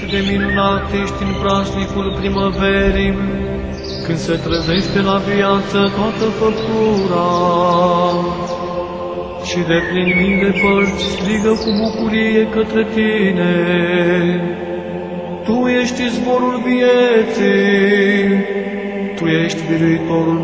cât de minunat ești în prașnicul primăverii, când se trezește la viață toată făptura și de plin mii de părți strigă cu bucurie către tine. Tu ești izvorul vieții, Tu ești biruitorul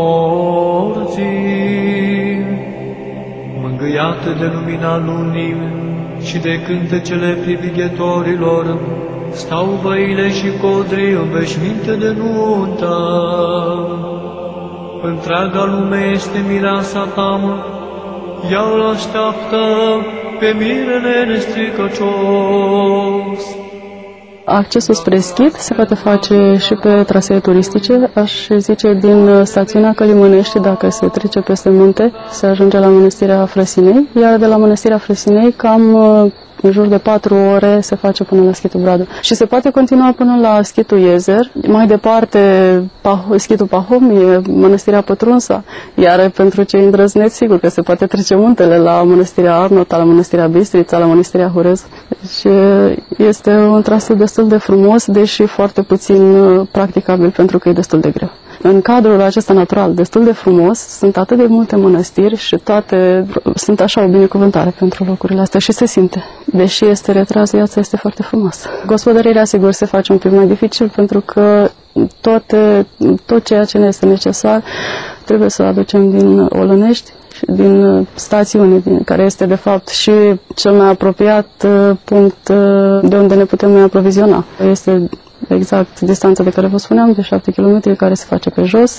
morții, mângâiată de lumina lunii și de cântecele privighetorilor, stau văile și codrii în veșminte de nuntă. Întreaga lume este mireasa ta, ea îl așteaptă pe mirele nestricăcios. Accesul spre schid se poate face și pe trasee turistice, aș zice din stațiunea Călimănești, dacă se trece peste munte, se ajunge la Mănăstirea Frăsinei, iar de la Mănăstirea Frăsinei cam în jur de 4 ore se face până la Schitul Bradu. Și se poate continua până la Schitul Iezer, mai departe Schitul Pahom, e Mănăstirea Pătrunsa, iar pentru cei îndrăzneți, sigur că se poate trece muntele la Mănăstirea Arnota, la Mănăstirea Bistrița, la Mănăstirea Hurez. Deci este un traseu destul de frumos, deși foarte puțin practicabil pentru că e destul de greu. În cadrul acesta natural destul de frumos, sunt atât de multe mănăstiri și toate sunt așa o binecuvântare pentru locurile astea și se simte. Deși este retras, viața este foarte frumoasă. Gospodărirea, sigur, se face un pic mai dificil pentru că tot ceea ce ne este necesar trebuie să aducem din Olănești, din stațiune, care este de fapt și cel mai apropiat punct de unde ne putem aproviziona. Este exact distanța de care vă spuneam, de 7 km, care se face pe jos.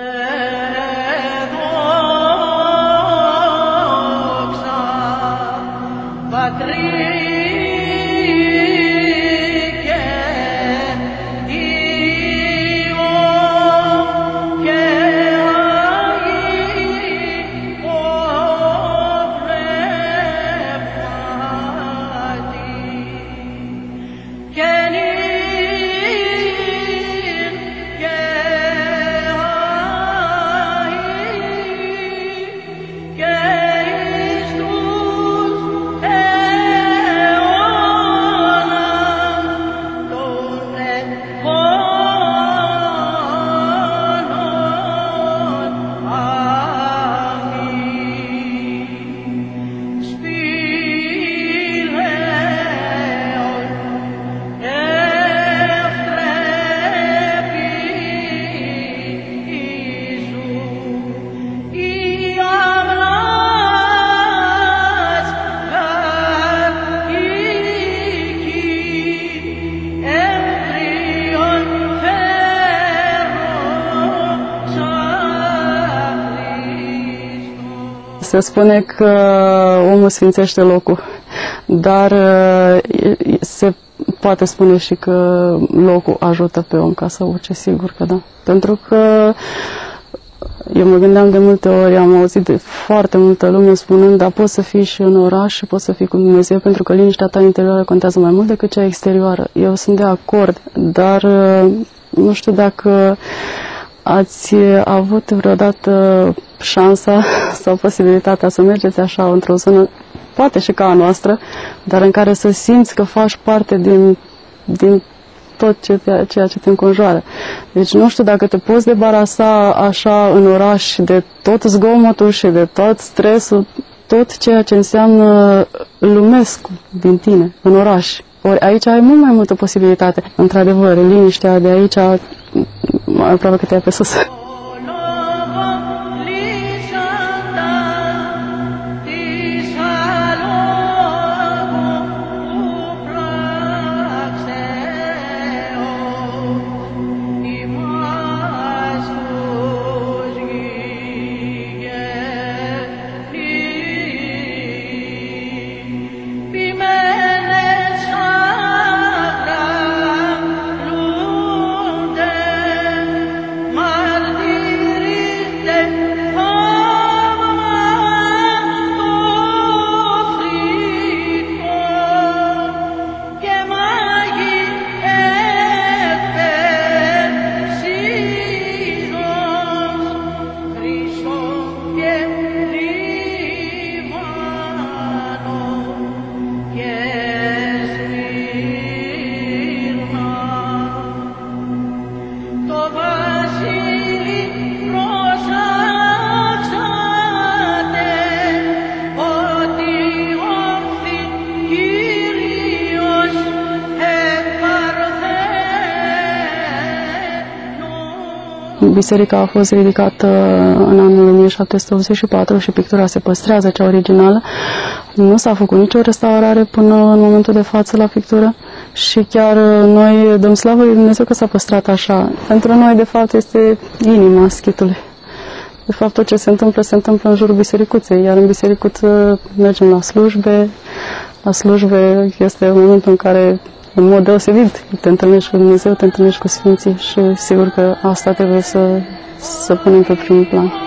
Se spune că omul sfințește locul, dar se poate spune și că locul ajută pe om ca să urce, sigur că da. Pentru că eu mă gândeam de multe ori, am auzit de foarte multă lume spunând, dar poți să fii și în oraș și poți să fii cu Dumnezeu, pentru că liniștea ta interioară contează mai mult decât cea exterioară. Eu sunt de acord, dar nu știu dacă ați avut vreodată șansa sau posibilitatea să mergeți așa într-o zonă, poate și ca a noastră, dar în care să simți că faci parte din tot ceea ce te înconjoară. Deci nu știu dacă te poți debarasa așa în oraș de tot zgomotul și de tot stresul, tot ceea ce înseamnă lumesc din tine în oraș. Ori aici ai mult mai multă posibilitate. Într-adevăr, liniștea de aici aproape că te ia pe sus. Mar Biserica a fost ridicată în anul 1784 și pictura se păstrează, cea originală. Nu s-a făcut nicio restaurare până în momentul de față la pictură și chiar noi dăm slavă lui Dumnezeu că s-a păstrat așa. Pentru noi, de fapt, este inima schitului. De fapt, tot ce se întâmplă în jurul bisericuței, iar în bisericuță mergem la slujbe. La slujbe este momentul în care, în mod deosebit, te întâlnești cu Dumnezeu, te întâlnești cu Sfinții și sigur că asta trebuie să punem pe prim plan.